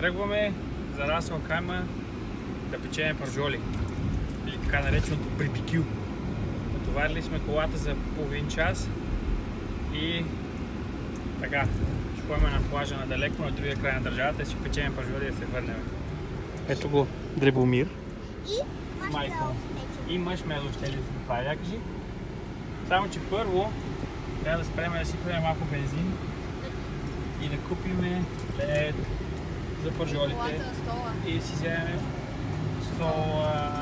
Тръгваме за Расъл Кайма да печеме пържоли, или така нареченото барбекю. Натоварили сме колата за половин час и така, ще ходим на плажа надалеко, на другия край на държавата и си печеме пържоли да се върнем. Ето го Дребомир. И майко. И мъжмело ще ли да правя, кажи. Само че първо трябва да спреме да си купим малко бензин и да купим лед за пържолите и да си вземем стола.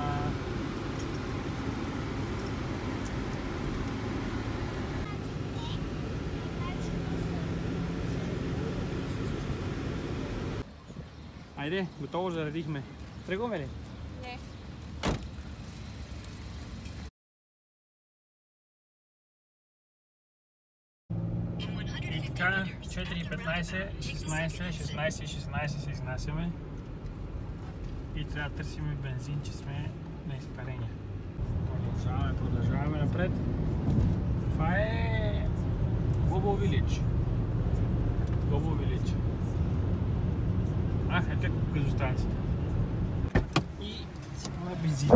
Айде, готово заредихме. Тръгваме ли? Не. И така, 4:15, 16 се изнасяме. И трябва да търсим бензин, че сме на изпарение. Продължаваме напред. Това е Global Village. Ето е газостанцията. И това е бензин.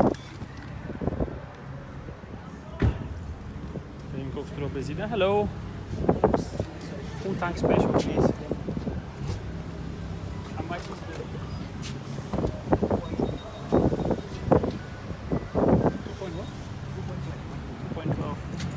Да видим колко струва бензина. Hello! Full tank special, please. How much is the... 2.12.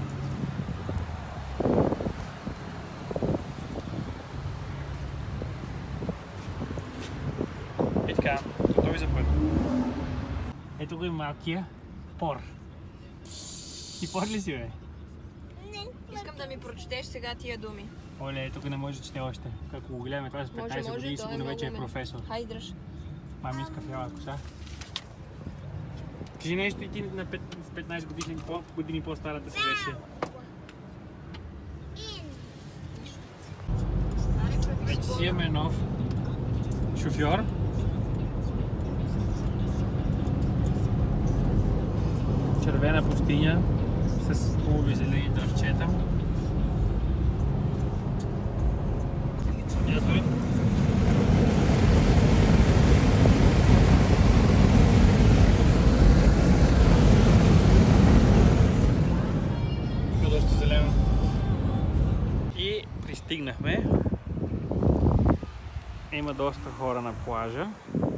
И така, готови за път. Ето го и малкия пор. Ти пор ли си, бе? Искам да ми прочетеш сега тия думи. Оле, тук не може да чете още. Ако го гледаме, това е с 15 години, сигурно вече е професор. Хайде, дръж. Мами иска фиала коса. Кажи нещо и ти на 15 години по-старата си версия. Вече си имаме нов шофьор. Червена пустиня с хубави зелени дървчета. Ясно ли? Тук е доста зелено. И пристигнахме. Има доста хора на плажа.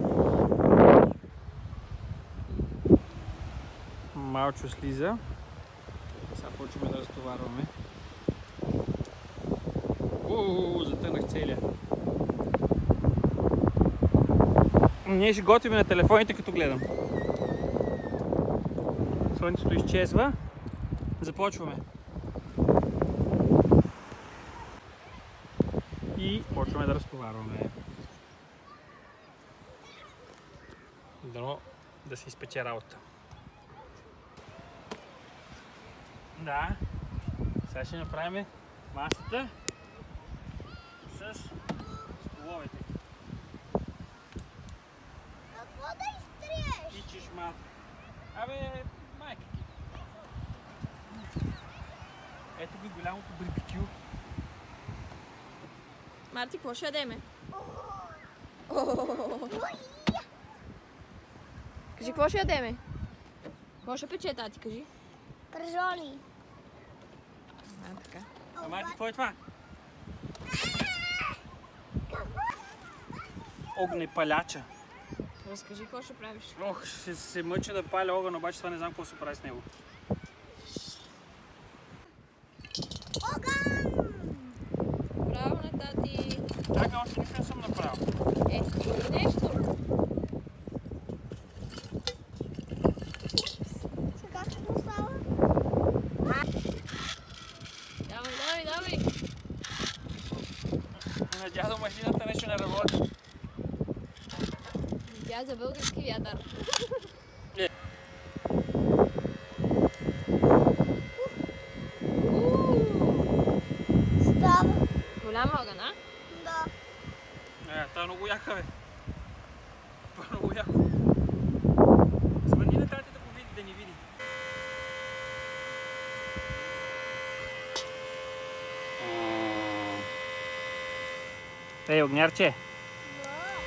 Малчо слиза. Сега почваме да разтоварваме. Затънах целия. Ние ще готвим на телефоните, като гледам. Слънцето изчезва. Започваме. И почваме да разтоварваме. Дано да се изпече работа. Да. Сега ще направим масата с столовете. Какво да изтриеш? И чешмата. Абе, майка ти. Ето ги голямото барбекю. Марти, какво ще ядеме? Кажи, какво ще ядеме? Какво ще пече, тати, кажи? Пържоли. Така. А Марти, какво е това? Огнепаляча. Разкажи, какво ще правиш? Ох, ще се мъча да паля огън, обаче това не знам какво се прави с него. Браво на тати! Чакай, още нищо не съм направил. И нещо. Сега какво става? Давай! На дядо машината нещо не работи. Тя за български вятър. Става. Голям огън, а? Да. Това е много яка, бе. Това е много яко. Звъни на тати да го види, да ни види. Ей, огнярче!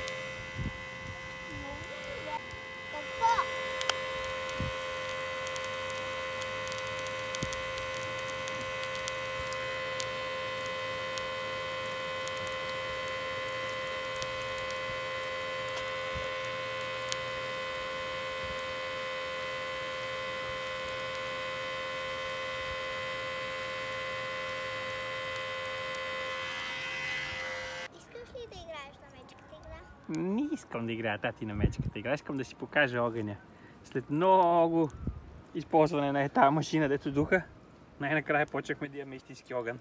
Не искам да играя тати на мечката игра, искам да си покажа огъня. След много използване на тази машина, дето духа, най-накрая почнахме да имаме истински огън.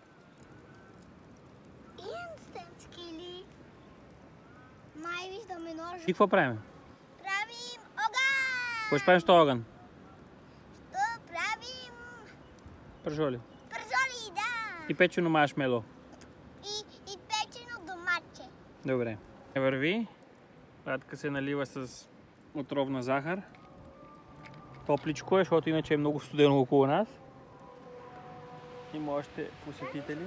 Инстантски ли? Май виждаме ножа. И какво правим? Правим огън! Какво ще правим с този огън? Ще правим Пържоли. пържоли, да! И печено маршмело. И печено домаче. Добре. Върви. Радка се налива с отровна захар. Топличко е, защото иначе е много студено около нас. Има още посетители.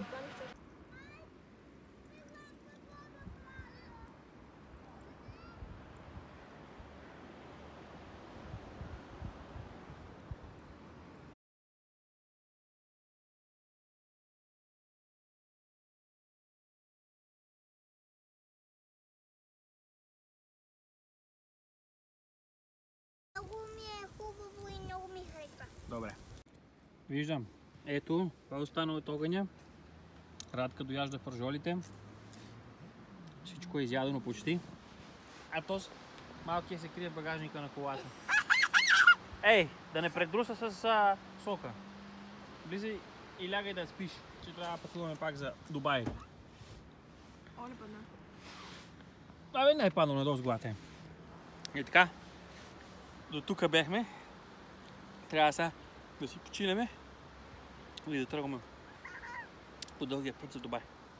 Много ми е хубаво и много ми харесва. Добре. Виждам. Ето, това е останало от огъня. Радка дояжда пържолите. Всичко е изядено почти. А този малкият се крие в багажника на колата. Ей, да не предруса с сока. Влизай и лягай да спиш, че трябва да пътуваме пак за Дубай. О, не падна. Абе, не е паднал надолу с главата. И така, до тук бехме. Трябва сега да си починеме и да тръгваме по дългия път за Дубай.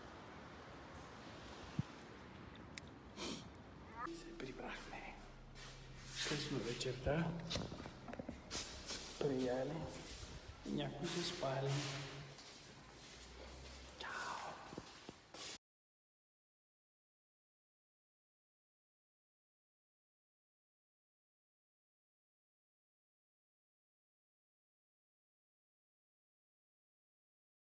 Се прибрахме. Късно вечерта. Прияли. Някои са спали.